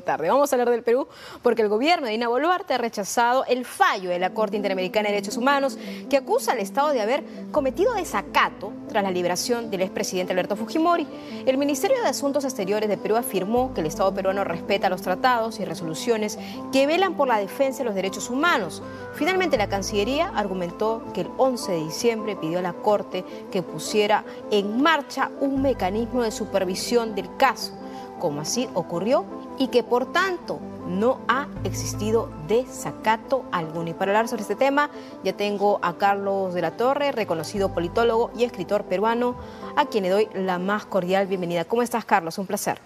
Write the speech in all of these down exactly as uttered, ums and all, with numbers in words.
tarde. Vamos a hablar del Perú porque el gobierno de Dina Boluarte ha rechazado el fallo de la Corte Interamericana de Derechos Humanos que acusa al Estado de haber cometido desacato tras la liberación del expresidente Alberto Fujimori. El Ministerio de Asuntos Exteriores de Perú afirmó que el Estado peruano respeta los tratados y resoluciones que velan por la defensa de los derechos humanos. Finalmente, la Cancillería argumentó que el once de diciembre pidió a la Corte que pusiera en marcha un mecanismo de supervisión del caso, como así ocurrió, y que por tanto no ha existido desacato alguno. Y para hablar sobre este tema ya tengo a Carlos de la Torre, reconocido politólogo y escritor peruano, a quien le doy la más cordial bienvenida. ¿Cómo estás, Carlos? Un placer.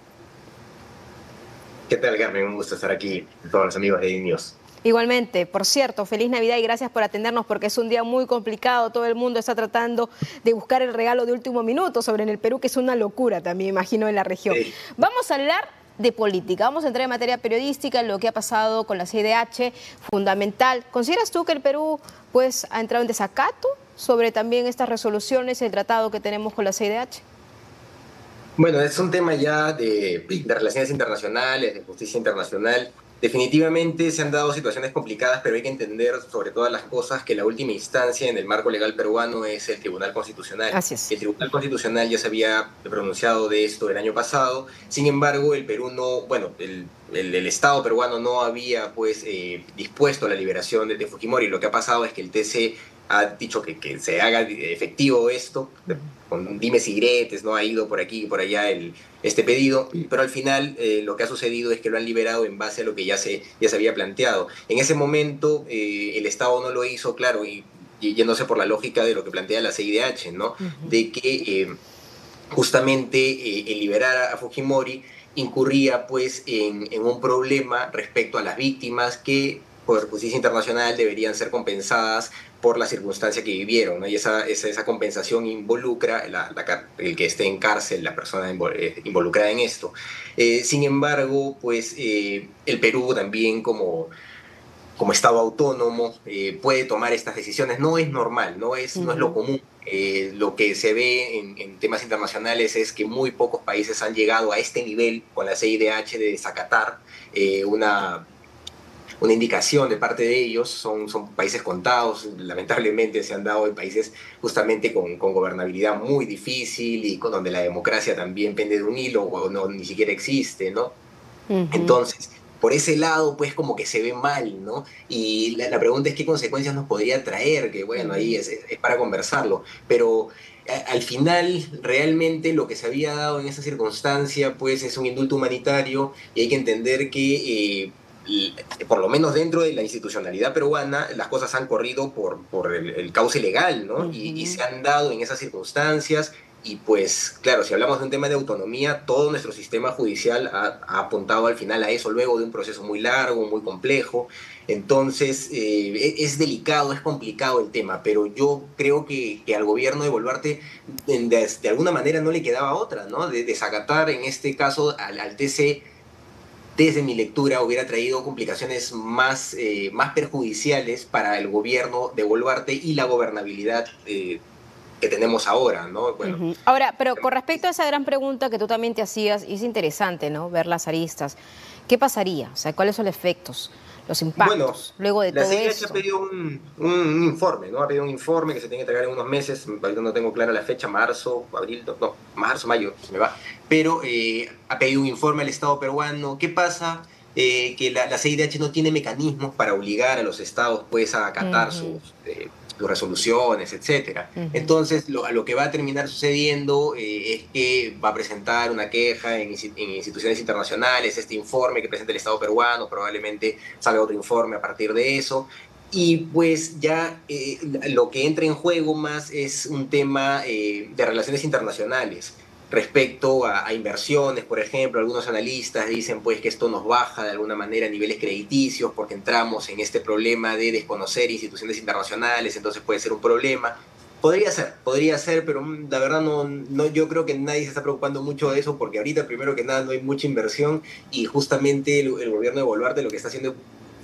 ¿Qué tal, Carmen? Un gusto estar aquí con todos los amigos de News. Igualmente, por cierto, feliz Navidad y gracias por atendernos porque es un día muy complicado. Todo el mundo está tratando de buscar el regalo de último minuto sobre en el Perú, que es una locura también, imagino, en la región. Sí. Vamos a hablar de política, vamos a entrar en materia periodística, en lo que ha pasado con la C I D H, fundamental. ¿Consideras tú que el Perú pues, ha entrado en desacato sobre también estas resoluciones y el tratado que tenemos con la C I D H? Bueno, es un tema ya de, de relaciones internacionales, de justicia internacional. Definitivamente se han dado situaciones complicadas, pero hay que entender sobre todas las cosas que la última instancia en el marco legal peruano es el Tribunal Constitucional. Así es. El Tribunal Constitucional ya se había pronunciado de esto el año pasado, sin embargo el Perú no, bueno, el, el, el Estado peruano no había pues eh, dispuesto la liberación de, de Fujimori. Lo que ha pasado es que el T C ha dicho que, que se haga efectivo esto, con dimes y diretes, ¿no? Ha ido por aquí y por allá el, este pedido, pero al final eh, lo que ha sucedido es que lo han liberado en base a lo que ya se, ya se había planteado. En ese momento eh, el Estado no lo hizo, claro, y, y yéndose por la lógica de lo que plantea la C I D H, ¿no? Uh-huh. De que eh, justamente eh, el liberar a Fujimori incurría pues en, en un problema respecto a las víctimas que por justicia internacional deberían ser compensadas por la circunstancia que vivieron, ¿no? Y esa, esa, esa compensación involucra la, la, el que esté en cárcel, la persona involucrada en esto. Eh, sin embargo, pues eh, el Perú también como, como Estado autónomo eh, puede tomar estas decisiones. No es normal, no es, uh-huh. no es lo común. Eh, lo que se ve en, en temas internacionales es que muy pocos países han llegado a este nivel con la C I D H de desacatar eh, una... una indicación de parte de ellos. Son, son países contados, lamentablemente se han dado en países justamente con, con gobernabilidad muy difícil y con donde la democracia también pende de un hilo o no, ni siquiera existe, ¿no? Uh-huh. Entonces, por ese lado, pues como que se ve mal, ¿no? Y la, la pregunta es qué consecuencias nos podría traer, que bueno, ahí es, es para conversarlo, pero a, al final realmente lo que se había dado en esa circunstancia, pues es un indulto humanitario y hay que entender que... Eh, Y por lo menos dentro de la institucionalidad peruana, las cosas han corrido por, por el, el cauce legal, ¿no? Uh-huh. y, y se han dado en esas circunstancias. Y pues, claro, si hablamos de un tema de autonomía, todo nuestro sistema judicial ha, ha apuntado al final a eso, luego de un proceso muy largo, muy complejo. Entonces, eh, es delicado, es complicado el tema, pero yo creo que, que al gobierno de Boluarte, de, de, de alguna manera no le quedaba otra, ¿no? De desacatar, en este caso, al, al T C, desde mi lectura, hubiera traído complicaciones más, eh, más perjudiciales para el gobierno de Boluarte y la gobernabilidad eh, que tenemos ahora, ¿no? Bueno, uh-huh. Ahora, pero con respecto a esa gran pregunta que tú también te hacías, y es interesante, ¿no?, ver las aristas, ¿qué pasaría? O sea, ¿cuáles son los efectos, los impactos bueno, luego de la todo C I D H esto? ha pedido un, un, un informe, ¿no? Ha pedido un informe que se tiene que entregar en unos meses, ahorita no tengo clara la fecha, marzo, abril, no, marzo, mayo, se me va, pero eh, ha pedido un informe al Estado peruano. ¿Qué pasa? Eh, que la, la C I D H no tiene mecanismos para obligar a los estados pues a acatar uh-huh. sus, eh, sus resoluciones, etcétera. Uh-huh. Entonces, lo, a lo que va a terminar sucediendo eh, es que va a presentar una queja en, en instituciones internacionales, este informe que presenta el Estado peruano, probablemente salga otro informe a partir de eso, y pues ya eh, lo que entra en juego más es un tema eh, de relaciones internacionales. Respecto a, a inversiones, por ejemplo, algunos analistas dicen pues que esto nos baja de alguna manera a niveles crediticios porque entramos en este problema de desconocer instituciones internacionales, entonces puede ser un problema. Podría ser, podría ser, pero la verdad no, no, yo creo que nadie se está preocupando mucho de eso porque ahorita primero que nada no hay mucha inversión y justamente el, el gobierno de Boluarte lo que está haciendo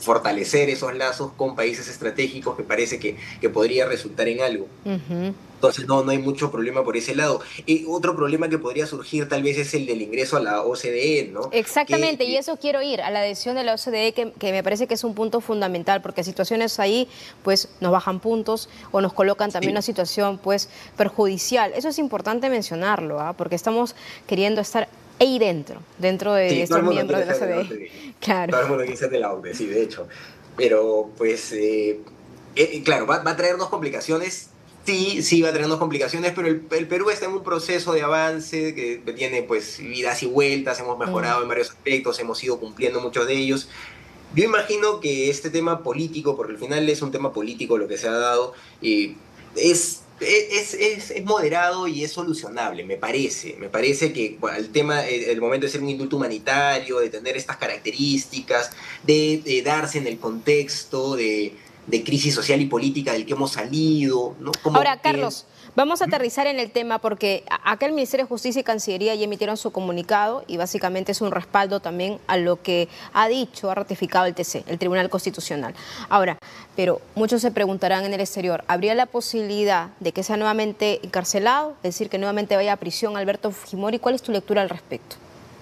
fortalecer esos lazos con países estratégicos, me parece que, que podría resultar en algo. Uh-huh. Entonces no, no hay mucho problema por ese lado. Y otro problema que podría surgir tal vez es el del ingreso a la O C D E, ¿no? Exactamente, que, y eso quiero ir, a la adhesión de la O C D E, que, que me parece que es un punto fundamental, porque situaciones ahí pues nos bajan puntos o nos colocan también sí. una situación pues perjudicial. Eso es importante mencionarlo, ¿eh? Porque estamos queriendo estar ahí dentro, dentro de sí, estos miembros de la O C D E. Claro. Todo el mundo quiere ser de la O C D E, sí, de hecho. Pero pues, eh, eh, claro, va, va a traernos complicaciones. Sí, sí va a tener unas complicaciones, pero el, el Perú está en un proceso de avance que tiene pues idas y vueltas, hemos mejorado mm. en varios aspectos, hemos ido cumpliendo muchos de ellos. Yo imagino que este tema político, porque al final es un tema político lo que se ha dado, eh, es, es, es, es moderado y es solucionable, me parece. Me parece que bueno, el tema, el, el momento de ser un indulto humanitario, de tener estas características, de, de darse en el contexto, de... de crisis social y política del que hemos salido, ¿no? Como Ahora, Carlos, que... vamos a aterrizar en el tema porque acá el Ministerio de Justicia y Cancillería ya emitieron su comunicado y básicamente es un respaldo también a lo que ha dicho, ha ratificado el T C, el Tribunal Constitucional. Ahora, pero muchos se preguntarán en el exterior, ¿habría la posibilidad de que sea nuevamente encarcelado, es decir, que nuevamente vaya a prisión Alberto Fujimori? ¿Cuál es tu lectura al respecto?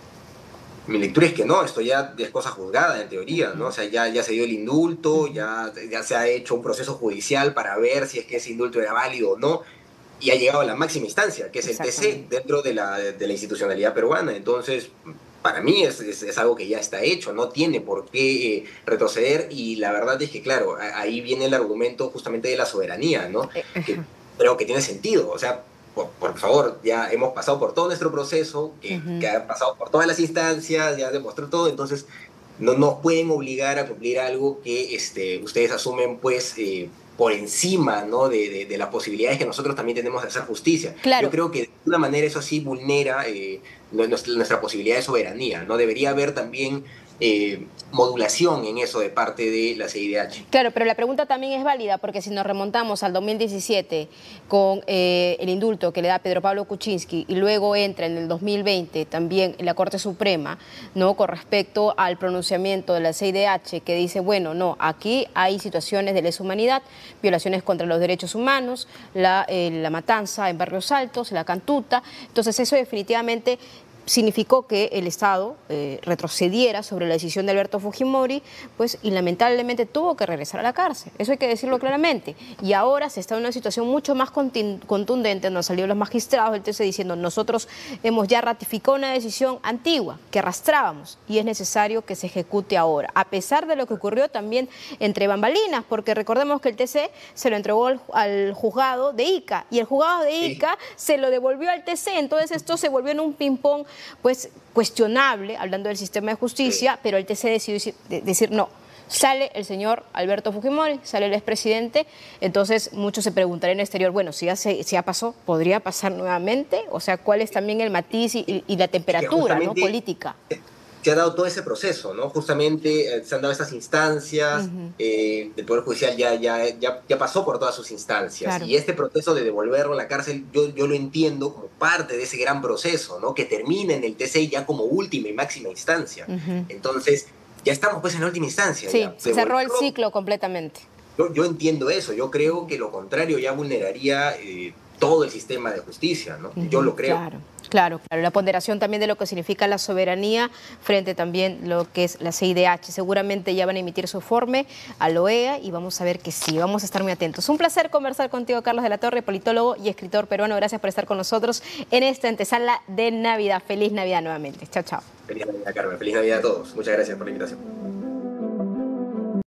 Mi lectura es que no, esto ya es cosa juzgada en teoría, ¿no? O sea, ya, ya se dio el indulto, ya, ya se ha hecho un proceso judicial para ver si es que ese indulto era válido o no, y ha llegado a la máxima instancia, que es el T C, dentro de la, de la institucionalidad peruana. Entonces, para mí es, es, es algo que ya está hecho, no tiene por qué eh, retroceder, y la verdad es que, claro, ahí viene el argumento justamente de la soberanía, ¿no? Que creo que tiene sentido, o sea, Por, por favor, ya hemos pasado por todo nuestro proceso, que, uh-huh. que ha pasado por todas las instancias, ya demostró todo, entonces no nos pueden obligar a cumplir algo que este, ustedes asumen pues eh, por encima, ¿no? de, de, de las posibilidades que nosotros también tenemos de hacer justicia. Claro. Yo creo que de alguna manera eso sí vulnera eh, nuestra, nuestra posibilidad de soberanía, ¿no? Debería haber también Eh, modulación en eso de parte de la C I D H. Claro, pero la pregunta también es válida porque si nos remontamos al dos mil diecisiete con eh, el indulto que le da Pedro Pablo Kuczynski y luego entra en el dos mil veinte también en la Corte Suprema, ¿no? Con respecto al pronunciamiento de la C I D H que dice, bueno, no, aquí hay situaciones de lesa humanidad, violaciones contra los derechos humanos, la, eh, la matanza en Barrios Altos, la cantuta, entonces eso definitivamente significó que el Estado eh, retrocediera sobre la decisión de Alberto Fujimori, pues, y lamentablemente tuvo que regresar a la cárcel. Eso hay que decirlo claramente. Y ahora se está en una situación mucho más contundente, donde han salido los magistrados del T C diciendo, nosotros hemos ya ratificado una decisión antigua que arrastrábamos y es necesario que se ejecute ahora, a pesar de lo que ocurrió también entre bambalinas, porque recordemos que el T C se lo entregó al, al juzgado de Ica y el juzgado de Ica se lo devolvió al T C, entonces esto se volvió en un ping-pong pues cuestionable, hablando del sistema de justicia, pero el T C decidió decir, de, decir no, sale el señor Alberto Fujimori, sale el expresidente, entonces muchos se preguntarán en el exterior, bueno, si ya, se, si ya pasó, ¿podría pasar nuevamente? O sea, ¿cuál es también el matiz y, y la temperatura, ¿no? política? Se ha dado todo ese proceso, ¿no? Justamente eh, se han dado estas instancias, uh-huh. eh, el Poder Judicial ya, ya, ya, ya pasó por todas sus instancias, claro. Y este proceso de devolverlo a la cárcel, yo, yo lo entiendo como parte de ese gran proceso, ¿no? Que termina en el T C ya como última y máxima instancia. Uh-huh. Entonces, ya estamos pues en la última instancia. Sí, ya. se cerró el ciclo completamente. Yo, yo entiendo eso, yo creo que lo contrario ya vulneraría eh, todo el sistema de justicia, ¿no? Uh-huh. Yo lo creo. Claro. Claro, claro, la ponderación también de lo que significa la soberanía frente también lo que es la C I D H. Seguramente ya van a emitir su informe a la O E A y vamos a ver que sí, vamos a estar muy atentos. Un placer conversar contigo, Carlos de la Torre, politólogo y escritor peruano. Gracias por estar con nosotros en esta antesala de Navidad. Feliz Navidad nuevamente. Chao, chao. Feliz Navidad, Carmen. Feliz Navidad a todos. Muchas gracias por la invitación.